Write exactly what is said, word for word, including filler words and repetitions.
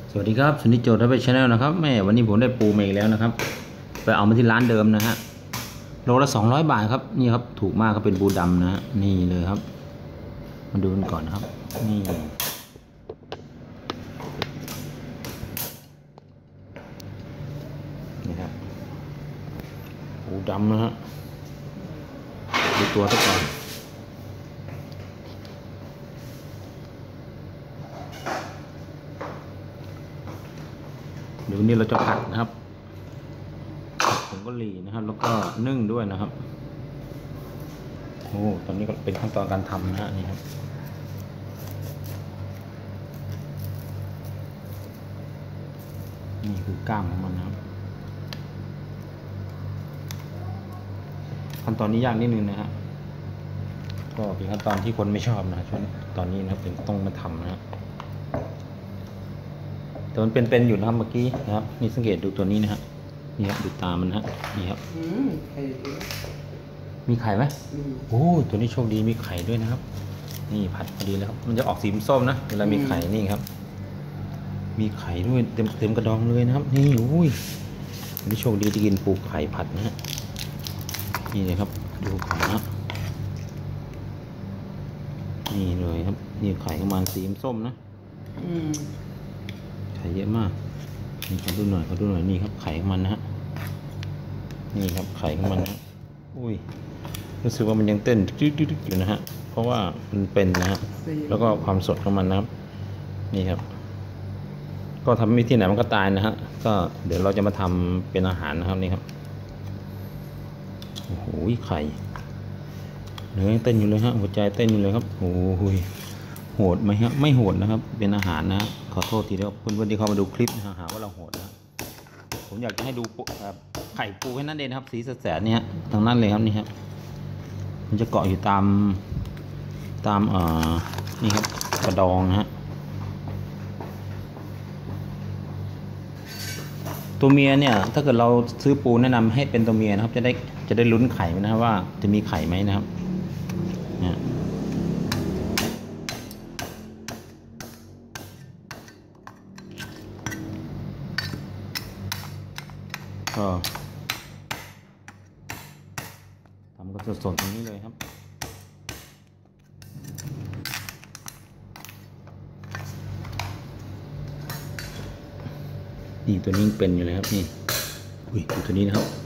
สวัสดีครับสุนิจโจทย์ทัพเปชแนลนะครับแม่วันนี้ผมได้ปูมาอีกแล้วนะครับไปเอามาที่ร้านเดิมนะฮะโลละสองร้อยบาทครับนี่ครับถูกมากครับเป็นปูดำนะฮะนี่เลยครับมาดูกันก่อนนะครับนี่นี่ครับปูดำนะฮะดูตัวซะก่อนเดี๋ยววันนี้เราจะผัดนะครับผงกะหรี่นะครับแล้วก็นึ่งด้วยนะครับโอ้ตอนนี้ก็เป็นขั้นตอนการทำนะฮะนี่ครับนี่คือกล้ามของมันนะครับขั้นตอนนี้ยากนิดนึงนะฮะก็เป็นขั้นตอนที่คนไม่ชอบนะช่วงตอนนี้นะครับเป็นต้องมาทำนะฮะแต่มันเป็นๆอยู่นะครับเมื่อกี้นะครับนี่สังเกตดูตัวนี้นะฮะนี่ครับดูตามันนะฮะนี่ครับมีไข่ไหมโอ้ตัวนี้โชคดีมีไข่ด้วยนะครับนี่ผัดพอดีแล้วครับมันจะออกสีส้มนะเวลามีไข่นี่ครับมีไข่ด้วยเต็มเต็มกระดองเลยนะครับนี่อุ้ยตัวนี้โชคดีที่กินปูไข่ผัดนะฮะนี่เลยครับดูไข่นะนี่เลยครับนี่ไข่ประมาณสีส้มนะไข่เยอะมากนี่ขอดูหน่อยขอดูหน่อยนี่ครับไข่ของมันนะฮะนี่ครับไข่ของมันนะอุ้ยรู้สึกว่ามันยังเต้นตึ๊ดๆอยู่นะฮะเพราะว่ามันเป็นนะฮะแล้วก็ความสดของมันนะครับนี่ครับก็ทำไม่ที่ไหนมันก็ตายนะฮะก็เดี๋ยวเราจะมาทำเป็นอาหารนะครับนี่ครับโอ้โหไข่เนื้อยังเต้นอยู่เลยฮะหัวใจเต้นอยู่เลยครับโอ้โหโหดไหมฮะไม่โหดนะครับเป็นอาหารนะขอโทษทีเดียวเพื่อนๆที่เข้ามาดูคลิปนะหาว่าเราโหดนะผมอยากจะให้ดูไข่ปูแค่นั้นเองครับสีแสดเนี่ยทางนั้นเลยครับนี่ครับมันจะเกาะอยู่ตามตามเอ่อนี่ครับกระดองนะฮะตัวเมียเนี่ยถ้าเกิดเราซื้อปูแนะนำให้เป็นตัวเมียนะครับจะได้จะได้ลุ้นไข่นะครับว่าจะมีไข่ไหมนะครับเนี่ยก็ทำกันสดๆตรงนี้เลยครับนี่ตัวนี้เป็นอยู่เลยครับนี่อุ้ยตัวนี้นะครับ